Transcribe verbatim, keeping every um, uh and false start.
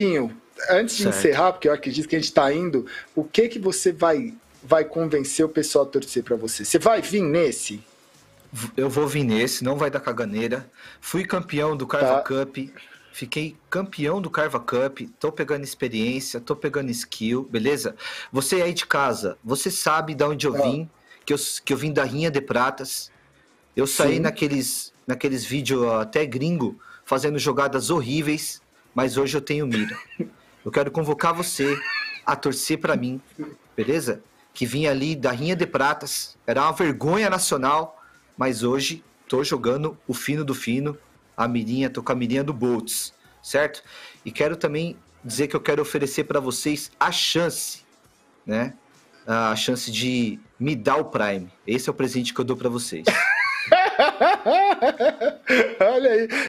Antes de Certo. encerrar, porque eu acredito que a gente está indo, o que que você vai, vai convencer o pessoal a torcer para você? Você vai vir nesse? Eu vou vir nesse, não vai dar caganeira. Fui campeão do Carva Tá. Cup, fiquei campeão do Carva Cup, tô pegando experiência, tô pegando skill, beleza? Você aí de casa, você sabe de onde eu Ah, vim, que eu, que eu vim da Rinha de Pratas. Eu saí sim. naqueles, naqueles vídeos até gringo, fazendo jogadas horríveis, mas hoje eu tenho mira. Eu quero convocar você a torcer pra mim, beleza? Que vinha ali da Rinha de Pratas, era uma vergonha nacional, mas hoje tô jogando o fino do fino, a mirinha, tô com a mirinha do Boltz, certo? E quero também dizer que eu quero oferecer pra vocês a chance, né? A chance de me dar o Prime. Esse é o presente que eu dou pra vocês. Olha aí.